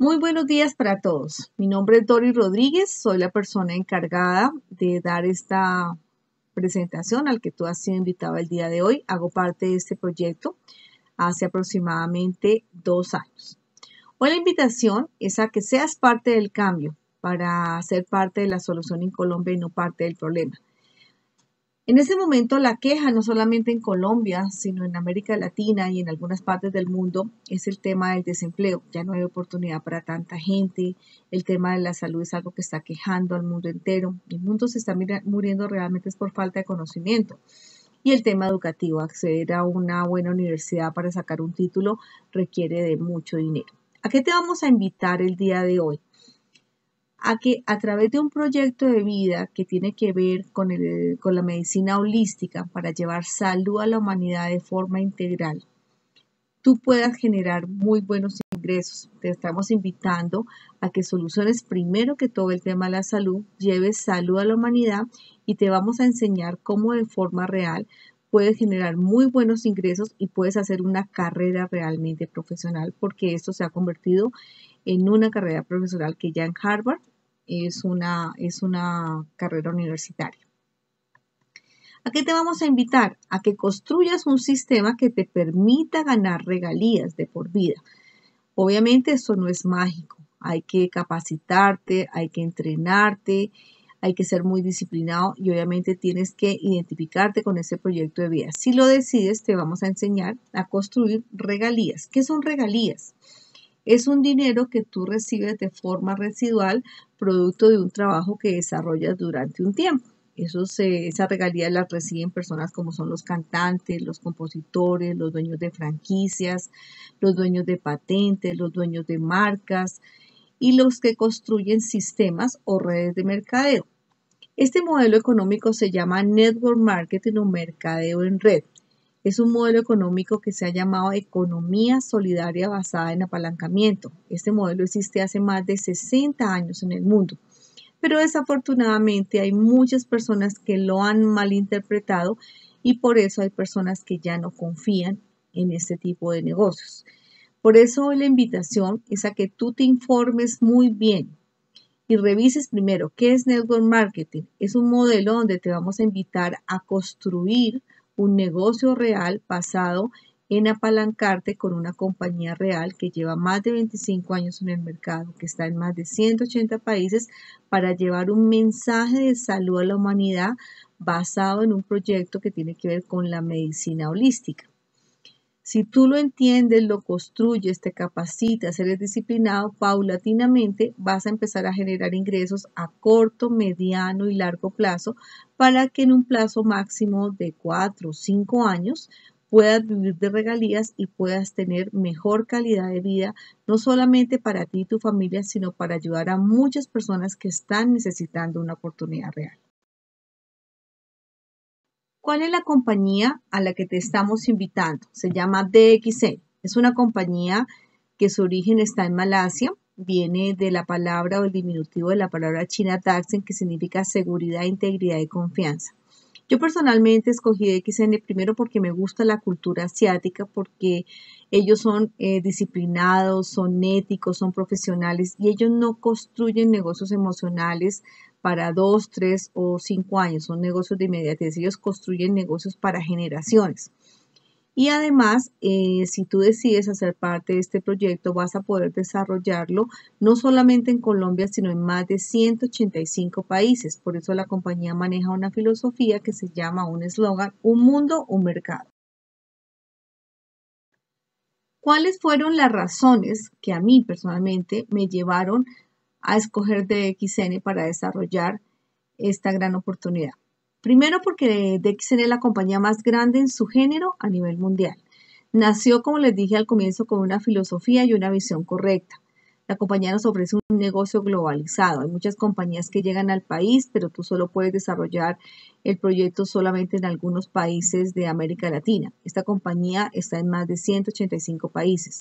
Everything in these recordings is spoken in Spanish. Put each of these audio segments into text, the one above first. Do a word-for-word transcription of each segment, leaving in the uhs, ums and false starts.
Muy buenos días para todos. Mi nombre es Doris Rodríguez, soy la persona encargada de dar esta presentación al que tú has sido invitado el día de hoy. Hago parte de este proyecto hace aproximadamente dos años. Hoy la invitación es a que seas parte del cambio para ser parte de la solución en Colombia y no parte del problema. En ese momento la queja, no solamente en Colombia, sino en América Latina y en algunas partes del mundo, es el tema del desempleo. Ya no hay oportunidad para tanta gente. El tema de la salud es algo que está quejando al mundo entero. El mundo se está muriendo realmente es por falta de conocimiento. Y el tema educativo, acceder a una buena universidad para sacar un título requiere de mucho dinero. ¿A qué te vamos a invitar el día de hoy? A que a través de un proyecto de vida que tiene que ver con, el, con la medicina holística para llevar salud a la humanidad de forma integral, tú puedas generar muy buenos ingresos. Te estamos invitando a que soluciones primero que todo el tema de la salud, lleves salud a la humanidad y te vamos a enseñar cómo de forma real puedes generar muy buenos ingresos y puedes hacer una carrera realmente profesional, porque esto se ha convertido en una carrera profesional que ya en Harvard es una, es una carrera universitaria. ¿A qué te vamos a invitar? A que construyas un sistema que te permita ganar regalías de por vida. Obviamente esto no es mágico. Hay que capacitarte, hay que entrenarte, hay que ser muy disciplinado y obviamente tienes que identificarte con ese proyecto de vida. Si lo decides, te vamos a enseñar a construir regalías. ¿Qué son regalías? Es un dinero que tú recibes de forma residual, producto de un trabajo que desarrollas durante un tiempo. Eso se, esa regalía la reciben personas como son los cantantes, los compositores, los dueños de franquicias, los dueños de patentes, los dueños de marcas y los que construyen sistemas o redes de mercadeo. Este modelo económico se llama Network Marketing o mercadeo en red. Es un modelo económico que se ha llamado economía solidaria basada en apalancamiento. Este modelo existe hace más de sesenta años en el mundo, pero desafortunadamente hay muchas personas que lo han malinterpretado y por eso hay personas que ya no confían en este tipo de negocios. Por eso hoy la invitación es a que tú te informes muy bien y revises primero qué es Network Marketing. Es un modelo donde te vamos a invitar a construir un negocio real basado en apalancarte con una compañía real que lleva más de veinticinco años en el mercado, que está en más de ciento ochenta países para llevar un mensaje de salud a la humanidad basado en un proyecto que tiene que ver con la medicina holística. Si tú lo entiendes, lo construyes, te capacitas, eres disciplinado, paulatinamente vas a empezar a generar ingresos a corto, mediano y largo plazo para que en un plazo máximo de cuatro o cinco años puedas vivir de regalías y puedas tener mejor calidad de vida, no solamente para ti y tu familia, sino para ayudar a muchas personas que están necesitando una oportunidad real. ¿Cuál es la compañía a la que te estamos invitando? Se llama D X N. Es una compañía que su origen está en Malasia. Viene de la palabra o el diminutivo de la palabra china Daxen, que significa seguridad, integridad y confianza. Yo personalmente escogí D X N primero porque me gusta la cultura asiática, porque ellos son eh, disciplinados, son éticos, son profesionales y ellos no construyen negocios emocionales para dos, tres o cinco años, son negocios de inmediatez, ellos construyen negocios para generaciones. Y además, eh, si tú decides hacer parte de este proyecto, vas a poder desarrollarlo no solamente en Colombia, sino en más de ciento ochenta y cinco países. Por eso la compañía maneja una filosofía que se llama un eslogan, un mundo, un mercado. ¿Cuáles fueron las razones que a mí personalmente me llevaron a escoger D X N para desarrollar esta gran oportunidad? Primero porque D X N es la compañía más grande en su género a nivel mundial. Nació, como les dije al comienzo, con una filosofía y una visión correcta. La compañía nos ofrece un negocio globalizado. Hay muchas compañías que llegan al país, pero tú solo puedes desarrollar el proyecto solamente en algunos países de América Latina. Esta compañía está en más de ciento ochenta y cinco países.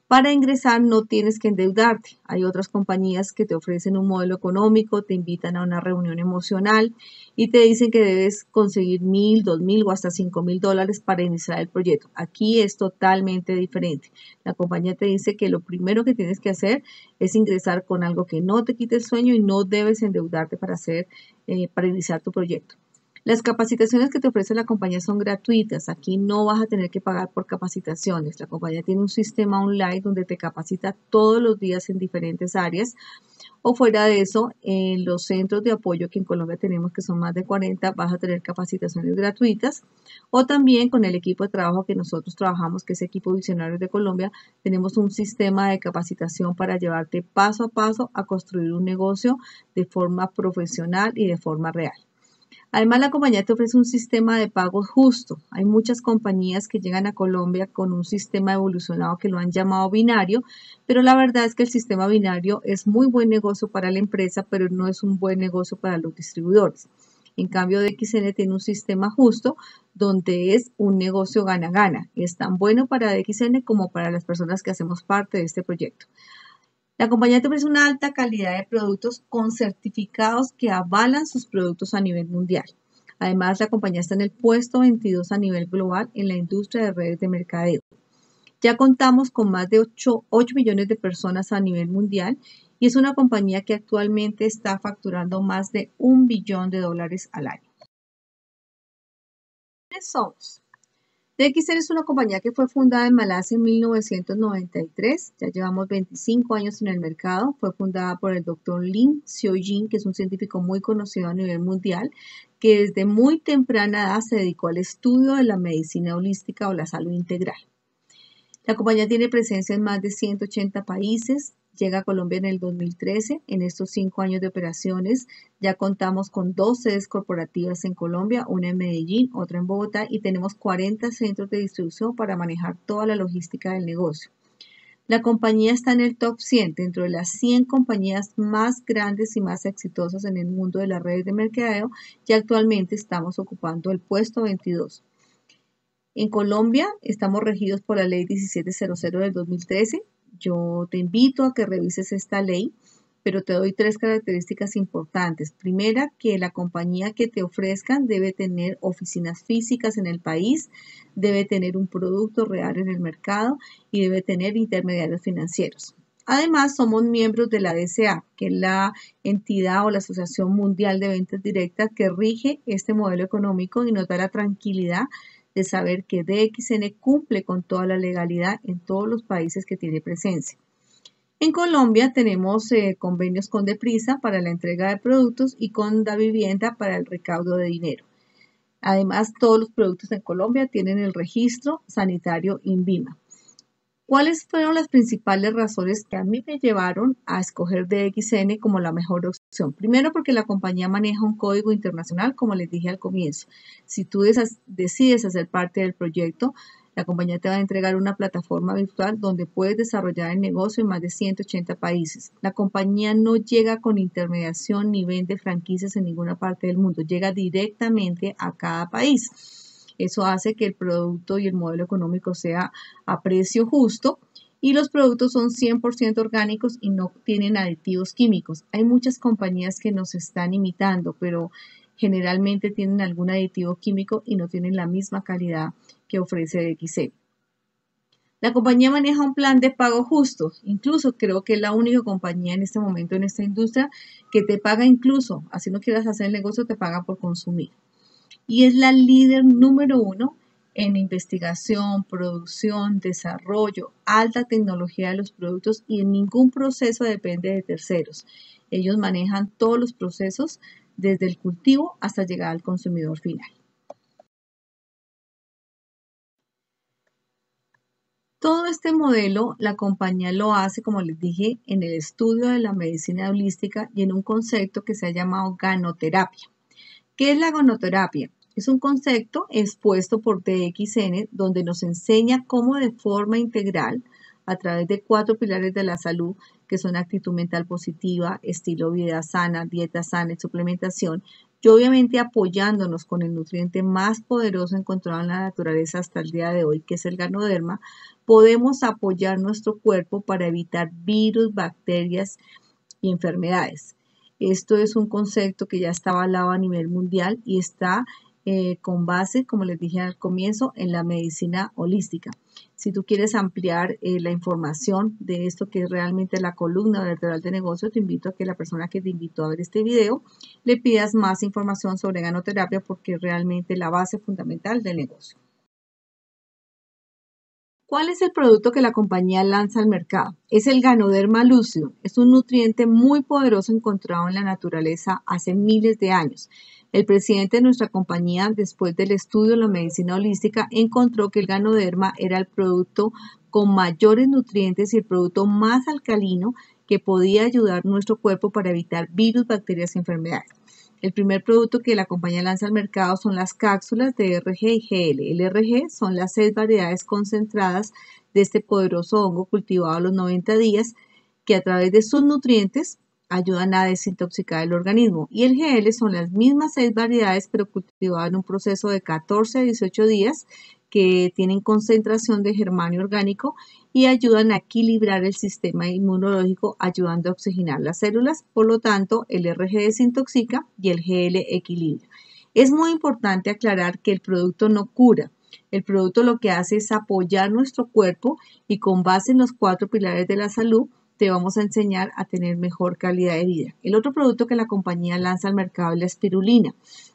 Para ingresar no tienes que endeudarte. Hay otras compañías que te ofrecen un modelo económico, te invitan a una reunión emocional y te dicen que debes conseguir mil, dos mil o hasta cinco mil dólares para iniciar el proyecto. Aquí es totalmente diferente. La compañía te dice que lo primero que tienes que hacer es ingresar con algo que no te quite el sueño y no debes endeudarte para hacer, eh, para iniciar tu proyecto. Las capacitaciones que te ofrece la compañía son gratuitas. Aquí no vas a tener que pagar por capacitaciones. La compañía tiene un sistema online donde te capacita todos los días en diferentes áreas. O fuera de eso, en los centros de apoyo que en Colombia tenemos, que son más de cuarenta, vas a tener capacitaciones gratuitas. O también con el equipo de trabajo que nosotros trabajamos, que es Equipo Visionarios de Colombia, tenemos un sistema de capacitación para llevarte paso a paso a construir un negocio de forma profesional y de forma real. Además, la compañía te ofrece un sistema de pagos justo. Hay muchas compañías que llegan a Colombia con un sistema evolucionado que lo han llamado binario, pero la verdad es que el sistema binario es muy buen negocio para la empresa, pero no es un buen negocio para los distribuidores. En cambio, D X N tiene un sistema justo donde es un negocio gana-gana. Es tan bueno para D X N como para las personas que hacemos parte de este proyecto. La compañía te ofrece una alta calidad de productos con certificados que avalan sus productos a nivel mundial. Además, la compañía está en el puesto veintidós a nivel global en la industria de redes de mercadeo. Ya contamos con más de ocho millones de personas a nivel mundial y es una compañía que actualmente está facturando más de un billón de dólares al año. ¿Quiénes somos? D X N es una compañía que fue fundada en Malasia en mil novecientos noventa y tres, ya llevamos veinticinco años en el mercado, fue fundada por el doctor Lin Xiaojin, que es un científico muy conocido a nivel mundial, que desde muy temprana edad se dedicó al estudio de la medicina holística o la salud integral. La compañía tiene presencia en más de ciento ochenta países, llega a Colombia en el dos mil trece. En estos cinco años de operaciones ya contamos con dos sedes corporativas en Colombia, una en Medellín, otra en Bogotá y tenemos cuarenta centros de distribución para manejar toda la logística del negocio. La compañía está en el top cien, dentro de las cien compañías más grandes y más exitosas en el mundo de las redes de mercadeo y actualmente estamos ocupando el puesto veintidós. En Colombia estamos regidos por la ley diecisiete cero cero del dos mil trece. Yo te invito a que revises esta ley, pero te doy tres características importantes. Primera, que la compañía que te ofrezcan debe tener oficinas físicas en el país, debe tener un producto real en el mercado y debe tener intermediarios financieros. Además, somos miembros de la D C A, que es la entidad o la Asociación Mundial de Ventas Directas que rige este modelo económico y nos da la tranquilidad de saber que D X N cumple con toda la legalidad en todos los países que tiene presencia. En Colombia tenemos eh, convenios con Deprisa para la entrega de productos y con Davivienda para el recaudo de dinero. Además, todos los productos en Colombia tienen el registro sanitario INVIMA. ¿Cuáles fueron las principales razones que a mí me llevaron a escoger D X N como la mejor opción? Primero, porque la compañía maneja un código internacional, como les dije al comienzo. Si tú decides hacer parte del proyecto, la compañía te va a entregar una plataforma virtual donde puedes desarrollar el negocio en más de ciento ochenta países. La compañía no llega con intermediación ni vende franquicias en ninguna parte del mundo, llega directamente a cada país. Eso hace que el producto y el modelo económico sea a precio justo y los productos son cien por ciento orgánicos y no tienen aditivos químicos. Hay muchas compañías que nos están imitando, pero generalmente tienen algún aditivo químico y no tienen la misma calidad que ofrece D X N. La compañía maneja un plan de pago justo. Incluso creo que es la única compañía en este momento en esta industria que te paga incluso, así no quieras hacer el negocio, te paga por consumir. Y es la líder número uno en investigación, producción, desarrollo, alta tecnología de los productos y en ningún proceso depende de terceros. Ellos manejan todos los procesos desde el cultivo hasta llegar al consumidor final. Todo este modelo la compañía lo hace, como les dije, en el estudio de la medicina holística y en un concepto que se ha llamado ganoterapia. ¿Qué es la ganoterapia? Es un concepto expuesto por D X N donde nos enseña cómo de forma integral, a través de cuatro pilares de la salud, que son actitud mental positiva, estilo de vida sana, dieta sana y suplementación, y obviamente apoyándonos con el nutriente más poderoso encontrado en la naturaleza hasta el día de hoy, que es el Ganoderma, podemos apoyar nuestro cuerpo para evitar virus, bacterias y enfermedades. Esto es un concepto que ya está avalado a nivel mundial y está eh, con base, como les dije al comienzo, en la medicina holística. Si tú quieres ampliar eh, la información de esto que es realmente la columna vertebral de negocio, te invito a que la persona que te invitó a ver este video le pidas más información sobre ganoterapia porque es realmente la base fundamental del negocio. ¿Cuál es el producto que la compañía lanza al mercado? Es el Ganoderma Lucidum. Es un nutriente muy poderoso encontrado en la naturaleza hace miles de años. El presidente de nuestra compañía, después del estudio de la medicina holística, encontró que el Ganoderma era el producto con mayores nutrientes y el producto más alcalino que podía ayudar a nuestro cuerpo para evitar virus, bacterias y enfermedades. El primer producto que la compañía lanza al mercado son las cápsulas de R G y G L. El R G son las seis variedades concentradas de este poderoso hongo cultivado a los noventa días que a través de sus nutrientes ayudan a desintoxicar el organismo. Y el G L son las mismas seis variedades pero cultivadas en un proceso de catorce a dieciocho días que tienen concentración de germanio orgánico y ayudan a equilibrar el sistema inmunológico, ayudando a oxigenar las células. Por lo tanto, el R G desintoxica y el G L equilibra. Es muy importante aclarar que el producto no cura. El producto lo que hace es apoyar nuestro cuerpo y con base en los cuatro pilares de la salud, te vamos a enseñar a tener mejor calidad de vida. El otro producto que la compañía lanza al mercado es la espirulina.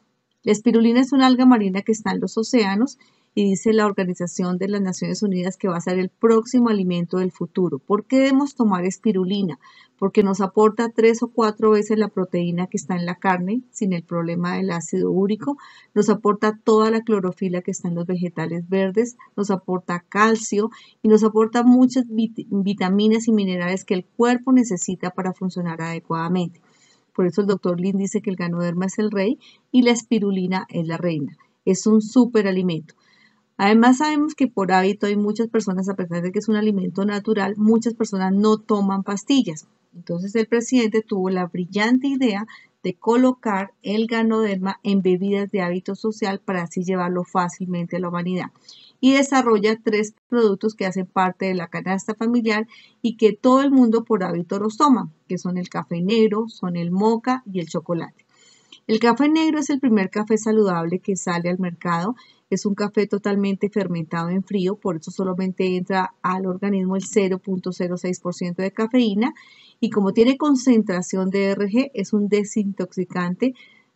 La espirulina es una alga marina que está en los océanos y dice la Organización de las Naciones Unidas que va a ser el próximo alimento del futuro. ¿Por qué debemos tomar espirulina? Porque nos aporta tres o cuatro veces la proteína que está en la carne, sin el problema del ácido úrico. Nos aporta toda la clorofila que está en los vegetales verdes, nos aporta calcio y nos aporta muchas vit- vitaminas y minerales que el cuerpo necesita para funcionar adecuadamente. Por eso el doctor Lin dice que el Ganoderma es el rey y la espirulina es la reina. Es un superalimento. Además sabemos que por hábito hay muchas personas, a pesar de que es un alimento natural, muchas personas no toman pastillas. Entonces el presidente tuvo la brillante idea de colocar el Ganoderma en bebidas de hábito social para así llevarlo fácilmente a la humanidad. Y desarrolla tres productos que hacen parte de la canasta familiar y que todo el mundo por hábito los toma, que son el café negro, son el moca y el chocolate. El café negro es el primer café saludable que sale al mercado. Es un café totalmente fermentado en frío, por eso solamente entra al organismo el cero punto cero seis por ciento de cafeína y como tiene concentración de R G, es un desintoxicante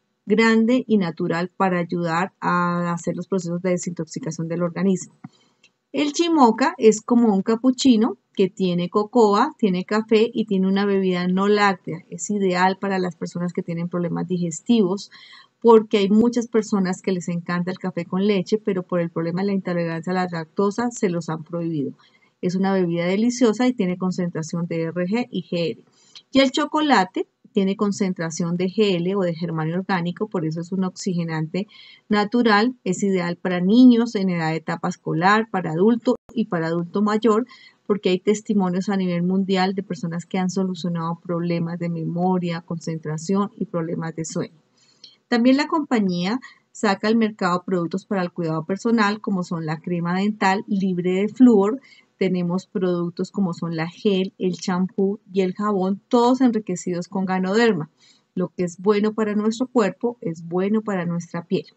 grande y natural para ayudar a hacer los procesos de desintoxicación del organismo. El chimoca es como un capuchino que tiene cocoa, tiene café y tiene una bebida no láctea. Es ideal para las personas que tienen problemas digestivos porque hay muchas personas que les encanta el café con leche, pero por el problema de la intolerancia a la lactosa se los han prohibido. Es una bebida deliciosa y tiene concentración de R G y G L. Y el chocolate tiene concentración de G L o de germanio orgánico, por eso es un oxigenante natural, es ideal para niños en edad de etapa escolar, para adulto y para adulto mayor, porque hay testimonios a nivel mundial de personas que han solucionado problemas de memoria, concentración y problemas de sueño. También la compañía saca al mercado productos para el cuidado personal, como son la crema dental libre de flúor. Tenemos productos como son la gel, el champú y el jabón, todos enriquecidos con Ganoderma. Lo que es bueno para nuestro cuerpo es bueno para nuestra piel.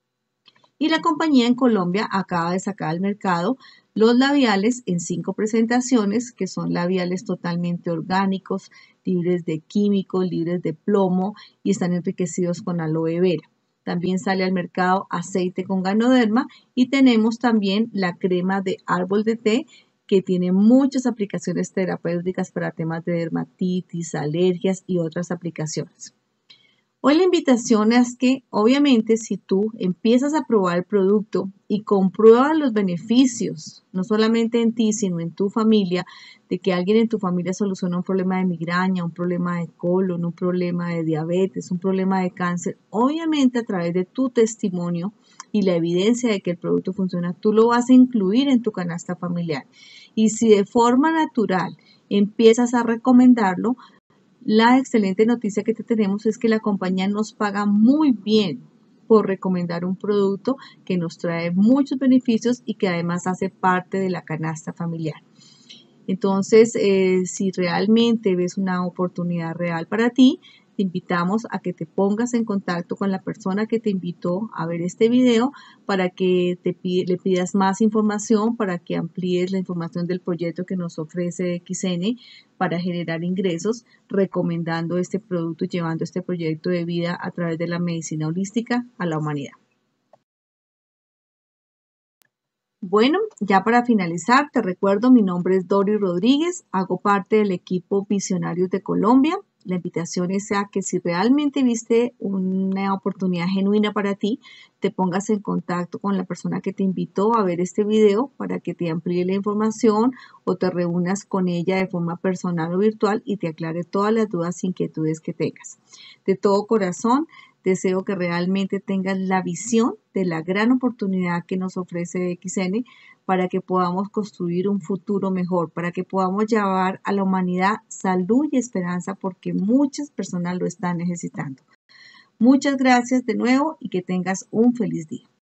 Y la compañía en Colombia acaba de sacar al mercado los labiales en cinco presentaciones, que son labiales totalmente orgánicos, libres de químicos, libres de plomo y están enriquecidos con aloe vera. También sale al mercado aceite con Ganoderma y tenemos también la crema de árbol de té que tiene muchas aplicaciones terapéuticas para temas de dermatitis, alergias y otras aplicaciones. Hoy la invitación es que obviamente si tú empiezas a probar el producto y compruebas los beneficios, no solamente en ti, sino en tu familia, de que alguien en tu familia soluciona un problema de migraña, un problema de colon, un problema de diabetes, un problema de cáncer, obviamente a través de tu testimonio y la evidencia de que el producto funciona, tú lo vas a incluir en tu canasta familiar. Y si de forma natural empiezas a recomendarlo, la excelente noticia que te tenemos es que la compañía nos paga muy bien por recomendar un producto que nos trae muchos beneficios y que además hace parte de la canasta familiar. Entonces, eh, si realmente ves una oportunidad real para ti, te invitamos a que te pongas en contacto con la persona que te invitó a ver este video para que te pide, le pidas más información, para que amplíes la información del proyecto que nos ofrece X N para generar ingresos, recomendando este producto y llevando este proyecto de vida a través de la medicina holística a la humanidad. Bueno, ya para finalizar, te recuerdo, mi nombre es Dori Rodríguez, hago parte del equipo Visionarios de Colombia. La invitación es a que si realmente viste una oportunidad genuina para ti, te pongas en contacto con la persona que te invitó a ver este video para que te amplíe la información o te reúnas con ella de forma personal o virtual y te aclare todas las dudas e inquietudes que tengas. De todo corazón, deseo que realmente tengas la visión de la gran oportunidad que nos ofrece X N para que podamos construir un futuro mejor, para que podamos llevar a la humanidad salud y esperanza, porque muchas personas lo están necesitando. Muchas gracias de nuevo y que tengas un feliz día.